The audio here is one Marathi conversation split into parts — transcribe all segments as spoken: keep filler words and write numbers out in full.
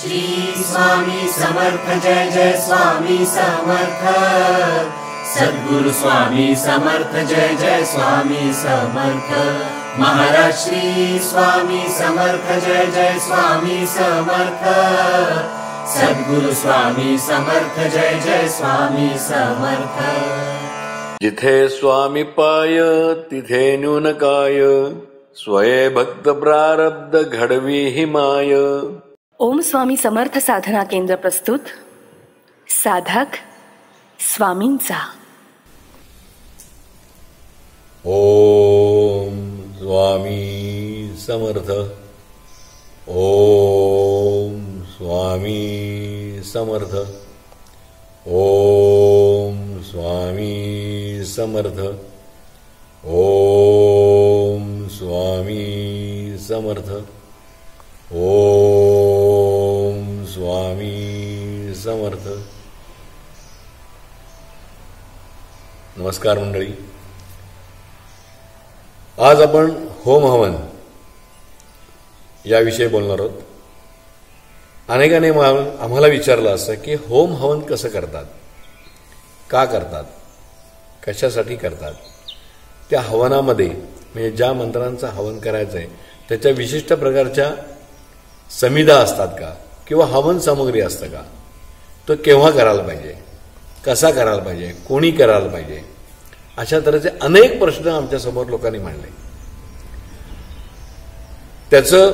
श्री स्वामी समर्थ जय जय स्वामी समर्थ। सद्गुरु स्वामी समर्थ जय जय स्वामी समर्थ। महाराज श्री स्वामी समर्थ जय जय स्वामी समर्थ। सद्गुरु स्वामी समर्थ जय जय स्वामी समर्थ। जिथे स्वामी पाय तिथे न्यून काय, स्वये भक्त प्रारब्ध घडवी ही माय। ओम स्वामी समर्थ साधना केंद्र प्रस्तुत साधक स्वामींचा। ओम स्वामी समर्थ। ओम स्वामी समर्थ। ओम स्वामी समर्थ। ओम स्वामी समर्थ। ओम स्वामी समर्थ। नमस्कार मंडळी, आज आपण होम हवन याविषयी बोलणार आहोत। अनेकांनी आम्हाला विचारलं असं की होम हवन कसं करतात, का करतात, कशासाठी करतात, त्या हवनामध्ये म्हणजे ज्या मंत्रांचं हवन करायचं आहे त्याच्या विशिष्ट प्रकारच्या समिधा असतात का, किंवा हवन सामग्री असतं का, तो केव्हा करायला पाहिजे, कसा करायला पाहिजे, कोणी करायला पाहिजे, अशा तऱ्हेचे अनेक प्रश्न आमच्यासमोर लोकांनी मांडले। त्याचं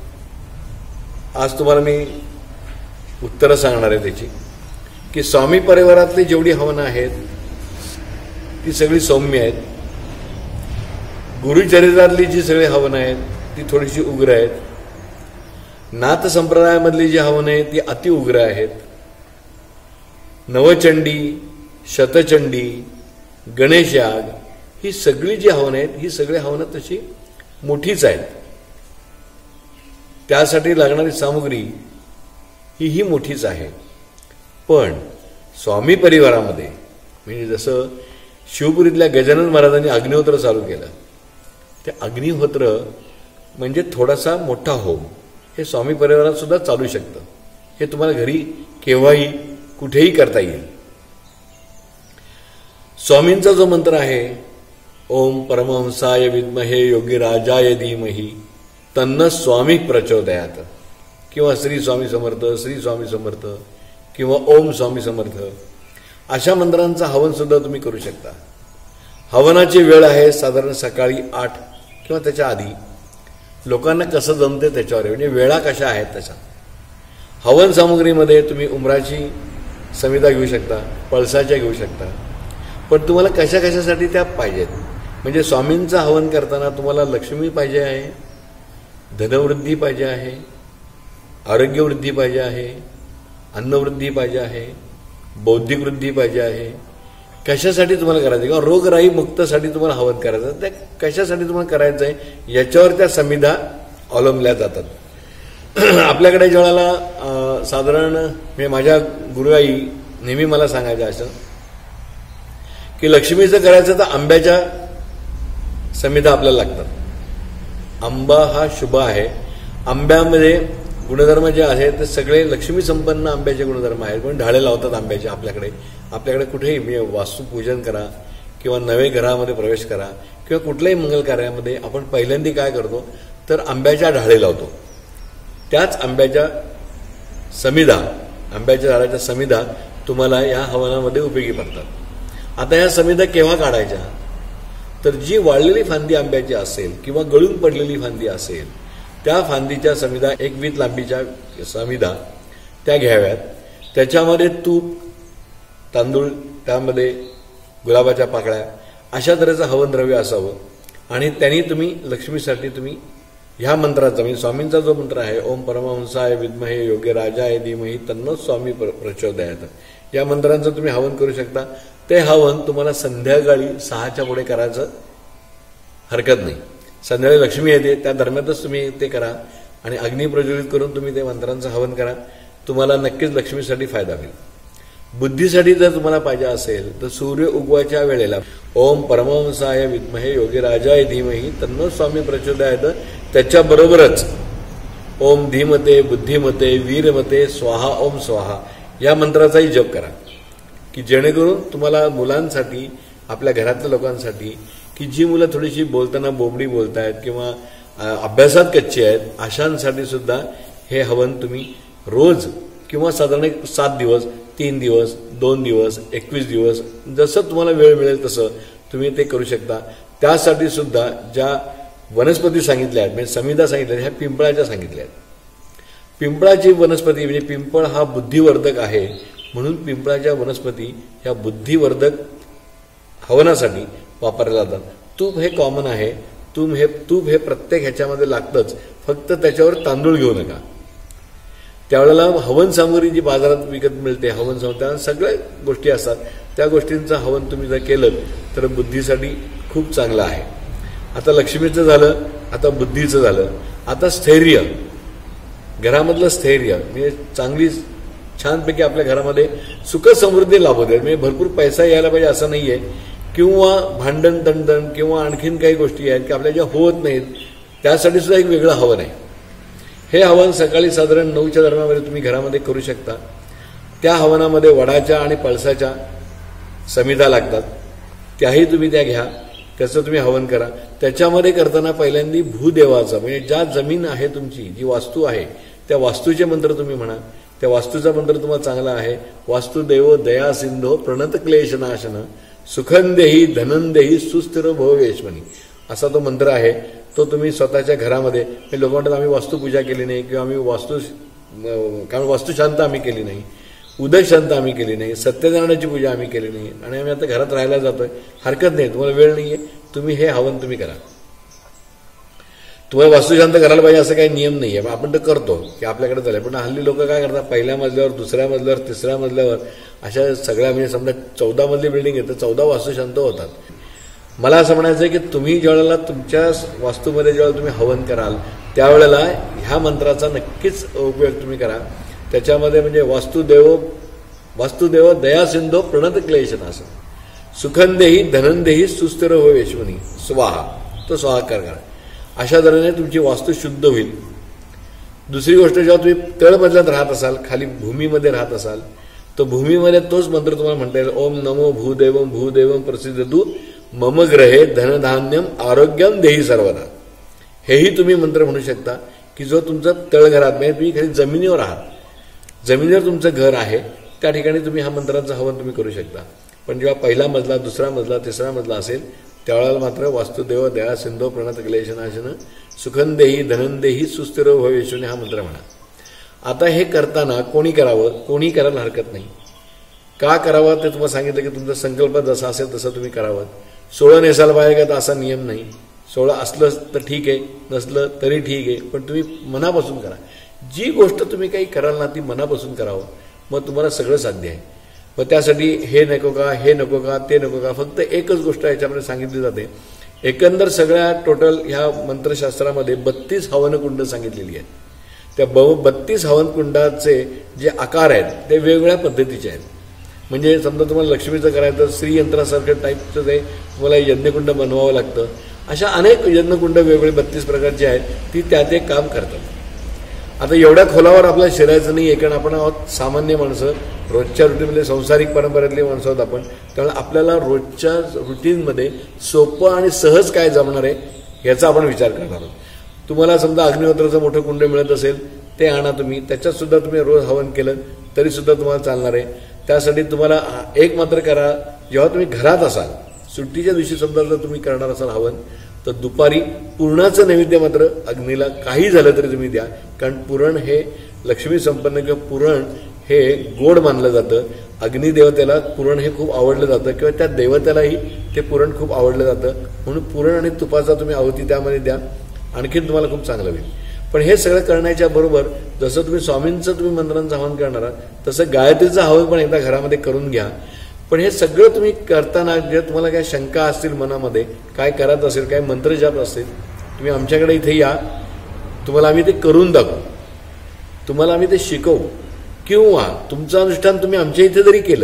आज तुम्हाला मी उत्तरं सांगणार आहे त्याची, की स्वामी परिवारातली जेवढी हवनं आहेत ती सगळी सौम्य आहेत। गुरुचरित्रातली जी सगळी हवनं आहेत ती थोडीशी उग्र आहेत। नाथ संप्रदायामधली जी हवनं आहेत ती अति उग्र आहेत। नवचंडी, शतचंडी, गणेश याग ही सगळी जी हवनं आहेत ही सगळी हवनं तशी मोठीच आहेत। त्यासाठी लागणारी सामुग्री ही ही मोठीच आहे। पण स्वामी परिवारामध्ये म्हणजे जसं शिवपुरीतल्या गजानन महाराजांनी अग्निहोत्र चालू केलं, ते अग्निहोत्र म्हणजे थोडासा मोठा होम हे स्वामी परिवारात सुद्धा चालू शकतं। हे तुम्हाला घरी केव्हाही कुठेही करता येईल। स्वामींचा जो मंत्र आहे ओम परमहंसाय विद्महे योगीराजाय धीमहि तन्न स्वामी प्रचोदयात, किंवा श्री स्वामी समर्थ, श्री स्वामी समर्थ, किंवा ओम स्वामी समर्थ, अशा मंत्रांचा हवन सुद्धा तुम्ही करू शकता। हवनाची वेळ आहे साधारण सकाळी आठ किंवा त्याच्या आधी। लोकांना कसं जमते त्याच्यावर आहे, म्हणजे वेळा कशा आहेत तशा। हवन सामुग्रीमध्ये तुम्ही उमराची समिधा घेऊ शकता, पळसाच्या घेऊ शकता, पण तुम्हाला कशा कशासाठी त्या पाहिजेत। म्हणजे स्वामींचं हवन करताना तुम्हाला लक्ष्मी पाहिजे आहे, धनवृद्धी पाहिजे आहे, आरोग्यवृद्धी पाहिजे आहे, अन्नवृद्धी पाहिजे आहे, बौद्धिक वृद्धी पाहिजे आहे। कशासाठी तुम्हाला करायचं, किंवा रोगराई मुक्तसाठी तुम्हाला हवन करायचं, त्या कशासाठी तुम्हाला करायचं आहे याच्यावर त्या समिधा अवलंबल्या जातात। आपल्याकडे ज्यावेळेला साधारण मी माझ्या गुरुआई नेहमी मला सांगायचं असं की लक्ष्मीचं करायचं तर आंब्याच्या समिधा आपल्याला लागतात। आंबा हा शुभ आहे। आंब्यामध्ये गुणधर्म जे आहेत ते सगळे लक्ष्मी संपन्न आंब्याचे गुणधर्म आहेत। पण ढाळे लावतात आंब्याचे आपल्याकडे आपल्याकडे कुठेही मी वास्तुपूजन करा किंवा नवे घरामध्ये प्रवेश करा किंवा कुठल्याही मंगल कार्यामध्ये आपण पहिल्यांदा काय करतो तर आंब्याच्या ढाळे लावतो। त्याच आंब्याच्या समिधा, आंब्याच्या झाडाच्या समिधा तुम्हाला या हवनामध्ये उपयोगी पडतात। आता या समिधा केव्हा काढायच्या, तर जी वाळलेली फांदी आंब्याची असेल किंवा गळून पडलेली फांदी असेल त्या फांदीच्या समिधा एक वीत लांबीच्या समिधा त्या घ्याव्यात। त्याच्यामध्ये तूप, तांदूळ, त्यामध्ये गुलाबाच्या पाकळ्या अशा तऱ्हेचं हवन द्रव्य असावं। आणि त्यांनी तुम्ही लक्ष्मीसाठी तुम्ही ह्या मंत्राचा म्हणजे स्वामींचा जो मंत्र आहे ओम परमहंसाय विद्महे योगीराजाय धीमहि तन्नो स्वामी प्रचोदयात, या मंत्रांचं तुम्ही हवन करू शकता। ते हवन तुम्हाला संध्याकाळी सहाच्या पुढे करायचं हरकत नाही। संध्याकाळी लक्ष्मी येते त्या दरम्यानच तुम्ही ते करा आणि अग्नी प्रज्वलित करून तुम्ही ते मंत्रांचं हवन करा। तुम्हाला नक्कीच लक्ष्मीसाठी फायदा होईल। बुद्धीसाठी जर तुम्हाला पाहिजे असेल तर सूर्य उगवायच्या वेळेला ओम परमहंसाय विद्महे योगीराजाय धीमहि तन्नो स्वामी प्रचोदयात त्याच्याबरोबरच ओम धीमते बुद्धिमते वीरमते स्वाहा ओम स्वाहा या मंत्राचाही जप करा, की जेणेकरून तुम्हाला मुलांसाठी, आपल्या घरातल्या लोकांसाठी, की जी मुलं थोडीशी बोलताना बोबडी बोलतायत किंवा अभ्यासात कच्ची आहेत, अशांसाठी सुद्धा हे हवन तुम्ही रोज किंवा साधारण एक सात दिवस, तीन दिवस, दोन दिवस, एकवीस दिवस, जसं तुम्हाला वेळ मिळेल तसं तुम्ही ते करू शकता. त्यासाठी सुद्धा ज्या वनस्पती सांगितल्या आहेत, म्हणजे समिधा सांगितल्या ह्या पिंपळाच्या सांगितल्या आहेत. पिंपळाची वनस्पती म्हणजे पिंपळ हा बुद्धिवर्धक आहे, म्हणून पिंपळाच्या वनस्पती ह्या बुद्धिवर्धक हवनासाठी वापरल्या जातात. तूप हे कॉमन आहे, तूप हे तूप हे प्रत्येक ह्याच्यामध्ये लागतंच, फक्त त्याच्यावर तांदूळ घेऊ नका. त्यावेळेला हवन सामग्री जी बाजारात विकत मिळते, हवन सामग्री सगळ्या गोष्टी असतात, त्या गोष्टींचं हवन तुम्ही जर केलं तर बुद्धीसाठी खूप चांगलं आहे. आता लक्ष्मीचं झालं, आता बुद्धीचं झालं, आता स्थैर्य, घरामधलं स्थैर्य म्हणजे चांगली छानपैकी आपल्या घरामध्ये सुख समृद्धी लाभू दे. म्हणजे भरपूर पैसा यायला पाहिजे असं नाहीये, किंवा भांडण तणतण किंवा आणखीन काही गोष्टी आहेत की आपल्या ज्या होत नाहीत, त्यासाठी सुद्धा एक वेगळं हवन आहे. हे हवन सकाळी साधारण नऊच्या दरम्यानमध्ये तुम्ही घरामध्ये करू शकता. त्या हवनामध्ये वडाच्या आणि पळसाच्या समिधा लागतात, त्याही तुम्ही त्या घ्या, त्याचं तुम्ही हवन करा. त्याच्यामध्ये करताना पहिल्यांदा भूदेवाचं म्हणजे ज्या जमीन आहे तुमची, जी वास्तू आहे, त्या वास्तूचे मंत्र तुम्ही म्हणा. त्या वास्तूचा मंत्र तुम्हाला चांगला आहे, वास्तुदेव दया सिंधो प्रणत क्लेशनाशन सुखंदेही धनंदेही सुस्थिर भवेश्वनी, असा तो मंत्र आहे. तो तुम्ही स्वतःच्या घरामध्ये, लोक म्हणतात आम्ही वास्तुपूजा केली नाही किंवा आम्ही वास्तू कारण वास्तुशांत आम्ही केली नाही, उदक शांत आम्ही केली नाही, सत्यनारायणाची पूजा आम्ही केली नाही आणि आम्ही आता घरात राहायला जातोय, हरकत नाही, तुम्हाला वेळ नाहीये, तुम्ही हे हवन तुम्ही करा. तुम्हाला वास्तुशांत करायला पाहिजे असं काही नियम नाही आहे, आपण तर करतो की आपल्याकडे झालं. पण हल्ली लोक काय करतात, पहिल्या मजल्यावर, दुसऱ्या मजल्यावर, तिसऱ्या मजल्यावर अशा सगळ्या म्हणजे समजा चौदा मजली बिल्डिंग आहे तर चौदा वास्तुशांत होतात. मला असं म्हणायचं आहे की तुम्ही ज्यावेळेला तुमच्या वास्तूमध्ये ज्यावेळेला तुम्ही हवन कराल त्यावेळेला ह्या मंत्राचा नक्कीच उपयोग तुम्ही करा. त्याच्यामध्ये म्हणजे वास्तुदेव वास्तुदेव दया सिंधो प्रणत क्लेशनाशन सुखंदेही धनंदेही सुस्थिर हो यशवनी स्वाहा, तो स्वाहाकार करा. अशा तऱ्हेने तुमची वास्तू शुद्ध होईल. दुसरी गोष्ट, जेव्हा तुम्ही तळमजल्यात राहत असाल, खाली भूमीमध्ये राहत असाल, तर भूमीमध्ये तोच मंत्र तुम्हाला म्हणता येईल. ओम नमो भूदेवम भूदेवम प्रसिद्धतु मम ग्रहे धनधान्यम आरोग्यम देही सर्वदा, हेही तुम्ही मंत्र म्हणू शकता. की जो तुमचा तळघरात म्हणजे तुम्ही खाली जमिनीवर आहात, जमिनीवर तुमचं घर आहे, त्या ठिकाणी तुम्ही हा मंत्रांचं हवन तुम्ही करू शकता. पण जेव्हा पहिला मजला, दुसरा मजला, तिसरा मजला असेल त्यावेळेला मात्र वास्तुदेव दया सिंधो प्रणत क्लेशनाशन सुखंदेही धनंदेही सुस्थिर भवेश्वनी हा मंत्र म्हणा. आता हे करताना कोणी करावं, कोणी करायला हरकत नाही. का करावं ते तुम्हाला सांगितलं की तुमचा संकल्प जसा असेल तसं तुम्ही करावं. सोळं नेसायला पाहिजे का, असा नियम नाही. सोळं असलं तर ठीक आहे, नसलं तरी ठीक आहे, पण तुम्ही मनापासून करा. जी गोष्ट तुम्ही काही कराल ना ती मनापासून करावं, मग तुम्हाला सगळं साध्य आहे. मग त्यासाठी हे नको का, हे नको का, ते नको का, फक्त एकच गोष्ट याच्यामध्ये सांगितली जाते. एकंदर सगळ्या टोटल ह्या मंत्रशास्त्रामध्ये बत्तीस हवनकुंड सांगितलेली आहेत. त्या बत्तीस हवनकुंडाचे जे आकार आहेत ते वेगवेगळ्या पद्धतीचे आहेत. म्हणजे समजा तुम्हाला लक्ष्मीचं करायचं श्रीयंत्रासारखं टाईपचं ते तुम्हाला यज्ञकुंड बनवावं लागतं. अशा अनेक यज्ञकुंड वेगवेगळे बत्तीस प्रकारचे आहेत, ती त्या ते काम करतात. आता एवढ्या खोलावर आपल्याला शिरायचं नाही आहे, कारण आपण आहोत सामान्य माणसं, रोजच्या रुटीनमध्ये संसारिक परंपरेतली माणसं आहोत आपण. त्यामुळे आपल्याला रोजच्या रुटीनमध्ये सोपं आणि सहज काय जमणार आहे याचा आपण विचार करणार आहोत. तुम्हाला समजा अग्निहोत्राचं मोठं कुंड मिळत असेल ते आणा तुम्ही, त्याच्यात सुद्धा तुम्ही रोज हवन केलं तरी सुद्धा तुम्हाला चालणार आहे. त्यासाठी तुम्हाला एक मात्र करा, जेव्हा तुम्ही घरात असाल, सुट्टीच्या दिवशी समजा जर तुम्ही करणार असाल हवन, तर दुपारी पुरणाचं नैवेद्य मात्र अग्नीला काही झालं तरी तुम्ही द्या. कारण पुरण हे लक्ष्मी संपन्न किंवा पुरण हे गोड मानलं जातं. अग्निदेवतेला पुरण हे खूप आवडलं जातं किंवा त्या देवतेलाही ते पुरण खूप आवडलं जातं. म्हणून पुरण आणि तुपाचा तुम्ही आहुती त्यामध्ये द्या, आणखीन तुम्हाला खूप चांगलं होईल. पण हे सगळं करण्याच्या बरोबर जसं तुम्ही स्वामींचं तुम्ही मंत्रांचं हवन करणार आहात तसं गायत्रीचं हवन पण एकदा घरामध्ये करून घ्या. पण हे सगळं तुम्ही करताना जे तुम्हाला काय शंका असतील मनामध्ये, काय करायचं असेल, काय मंत्रजाप असतील, तुम्ही आमच्याकडे इथे या, तुम्हाला आम्ही ते करून दाखवू, तुम्हाला आम्ही ते शिकवू. किंवा तुमचं अनुष्ठान तुम्ही आमच्या इथे जरी केलं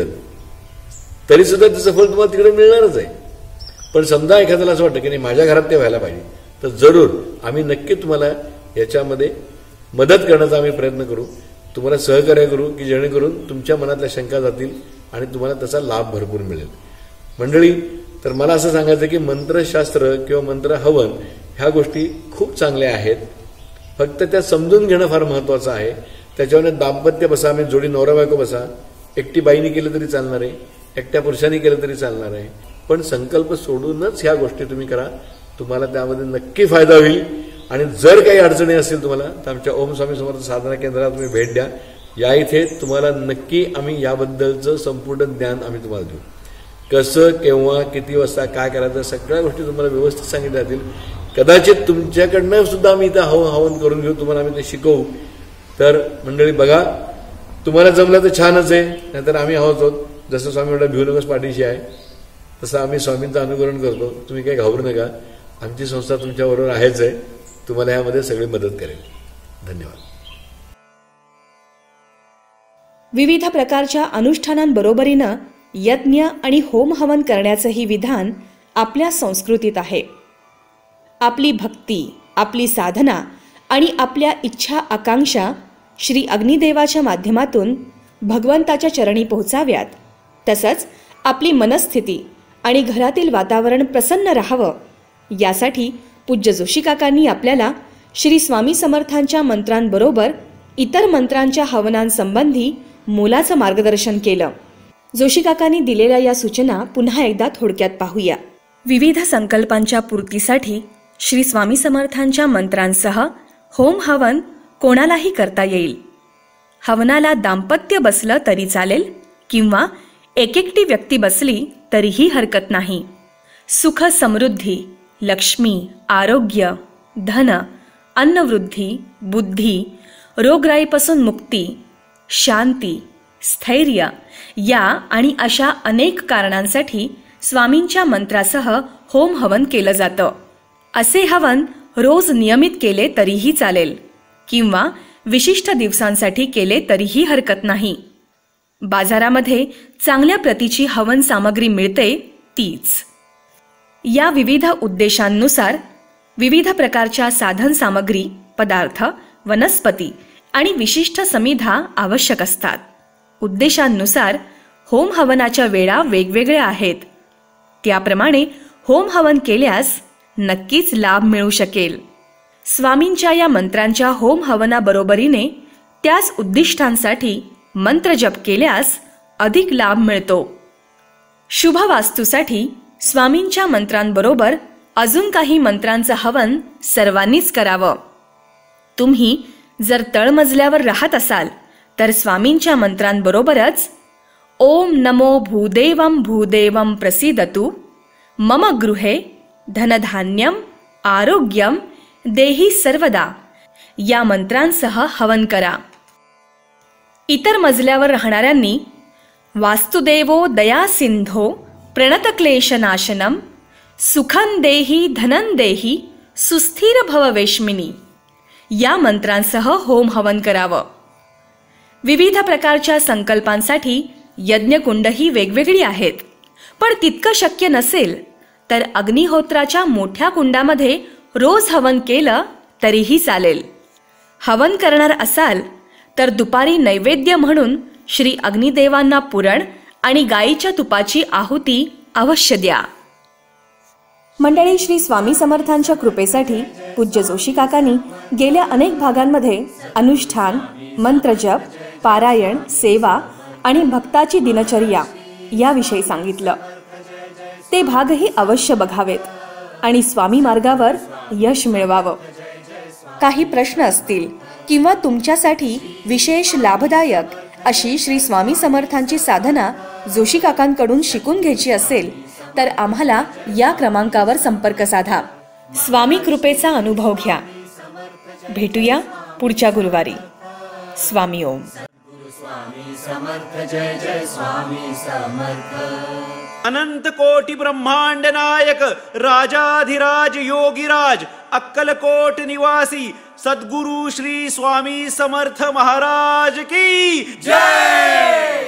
तरी सुद्धा त्याचं फळ तुम्हाला तिकडे मिळणारच आहे. पण समजा एखाद्याला असं वाटतं की नाही माझ्या घरात ते व्हायला पाहिजे, तर जरूर आम्ही नक्की तुम्हाला याच्यामध्ये मदत करण्याचा आम्ही प्रयत्न करू, तुम्हाला सहकार्य करू की जेणेकरून तुमच्या मनातल्या शंका जातील आणि तुम्हाला त्याचा लाभ भरपूर मिळेल. मंडळी, तर मला असं सांगायचं की मंत्रशास्त्र किंवा मंत्र हवन ह्या गोष्टी खूप चांगल्या आहेत, फक्त त्या समजून घेणं फार महत्वाचं आहे. त्याच्यावर दाम्पत्य बसा, म्हणजे जोडी नवरा बायको बसा, एकटी बाईने केलं तरी चालणार आहे, एकट्या पुरुषांनी केलं तरी चालणार आहे, पण संकल्प सोडूनच ह्या गोष्टी तुम्ही करा, तुम्हाला त्यामध्ये नक्की फायदा होईल. आणि जर काही अडचणी असतील तुम्हाला तर आमच्या ओम स्वामी समर्थ साधना केंद्रात तुम्ही भेट द्या. या इथे तुम्हाला नक्की आम्ही याबद्दलचं संपूर्ण ज्ञान आम्ही तुम्हाला देऊ. कसं, केव्हा, किती वाजता, काय करायचं, सगळ्या गोष्टी तुम्हाला व्यवस्थित सांगितल्या जातील. कदाचित तुमच्याकडनं सुद्धा आम्ही इथं हवन हवन करून घेऊ, तुम्हाला आम्ही ते शिकवू. तर मंडळी बघा, तुम्हाला जमलं तर छानच आहे, नाहीतर आम्ही आहोत आहोत. जसं स्वामी म्हणतात भिवू नकोस पाठीशी आहे, तसं आम्ही स्वामींचं अनुकरण करतो. तुम्ही काही घाबरू नका, आमची संस्था तुमच्याबरोबर आहेच आहे, तुम्हाला यामध्ये सगळी मदत करेल. धन्यवाद. विविध प्रकारच्या अनुष्ठानांबरोबरीनं यज्ञ आणि होम हवन करण्याचंही विधान आपल्या संस्कृतीत आहे. आपली भक्ती, आपली साधना आणि आपल्या इच्छा आकांक्षा श्री अग्निदेवाच्या माध्यमातून भगवंताच्या चरणी पोहोचाव्यात, तसंच आपली मनस्थिती आणि घरातील वातावरण प्रसन्न राहावं, यासाठी पूज्य जोशी काकांनी आपल्याला श्री स्वामी समर्थांच्या मंत्रांबरोबर इतर मंत्रांच्या हवनांसंबंधी मोलाचं मार्गदर्शन केलं. जोशी काकांनी दिलेल्या या सूचना पुन्हा एकदा थोडक्यात पाहूया. विविध संकल्पांच्या पूर्तीसाठी श्री स्वामी समर्थांच्या मंत्रांसह होम हवन कोणालाही करता येईल. हवनाला दाम्पत्य बसलं तरी चालेल किंवा एकेकटी व्यक्ती बसली तरीही हरकत नाही. सुख समृद्धी, लक्ष्मी, आरोग्य, धन, अन्नवृद्धी, बुद्धी, रोगराईपासून मुक्ती, शांती, स्थैर्य या आणि अशा अनेक कारणांसाठी स्वामींच्या मंत्रासह होम हवन केलं जातं. असे हवन रोज नियमित केले तरीही चालेल किंवा विशिष्ट दिवसांसाठी केले तरीही हरकत नाही. बाजारामध्ये चांगल्या प्रतीची हवन सामग्री मिळते तीच. या विविध उद्देशांनुसार विविध प्रकारच्या साधन सामग्री, पदार्थ, वनस्पती आणि विशिष्ट समिधा आवश्यक असतात. उद्देशांनुसार होम हवनाच्या वेळा वेगवेगळ्या आहेत. त्याप्रमाणे होम हवन केल्यास नक्कीच लाभ मिळू शकेल. स्वामींच्या या मंत्रांच्या होम हवनाबरोबरीने त्याच उद्दिष्टांसाठी मंत्रजप केल्यास अधिक लाभ मिळतो. शुभ वास्तूसाठी स्वामींच्या मंत्रांबरोबर अजून काही मंत्रांचं हवन सर्वांनीच करावं. तुम्ही जर तळमजल्यावर राहत असाल तर स्वामींच्या मंत्रांबरोबरच ओम नमो भूदेवम भूदेवम प्रसीदतु मम गृहे धनधान्यम आरोग्यम देहि सर्वदा या मंत्रांसह हवन करा. इतर मजल्यावर राहणाऱ्यांनी वास्तुदेवो दया सिंधो प्रणतक्लेशनाशनम सुखं देहि धनं देहि सुस्थिर भववेश्मिनी या मंत्रांसह होम हवन करावं. विविध प्रकारच्या संकल्पांसाठी यज्ञकुंडही वेगवेगळी आहेत, पण तितकं शक्य नसेल तर अग्निहोत्राच्या मोठ्या कुंडामध्ये रोज हवन केलं तरीही चालेल. हवन करणार असाल तर दुपारी नैवेद्य म्हणून श्री अग्निदेवांना पुरण आणि गाईच्या तुपाची आहुती अवश्य द्या. मंडळी, श्री स्वामी समर्थांच्या कृपेसाठी पूज्य जोशी काकांनी गेल्या अनेक भागांमध्ये अनुष्ठान, मंत्रजप, पारायण, सेवा आणि भक्ताची दिनचर्या याविषयी सांगितलं. ते भागही अवश्य बघावेत आणि स्वामी मार्गावर यश मिळवावं. काही प्रश्न असतील किंवा तुमच्यासाठी विशेष लाभदायक अशी श्री स्वामी समर्थांची साधना जोशी काकांकडून शिकून घ्यायची असेल तर आम्हाला या क्रमांकावर संपर्क साधा. स्वामी कृपेचा अनुभव घ्या. भेटूया पुढच्या गुरुवारी. स्वामी ओम. स्वामी समर्थ जय जय स्वामी समर्थ. अनंत कोटि ब्रह्मांड नायक राजाधिराज योगीराज अक्कलकोट निवासी सद्गुरु श्री स्वामी समर्थ महाराज की जय.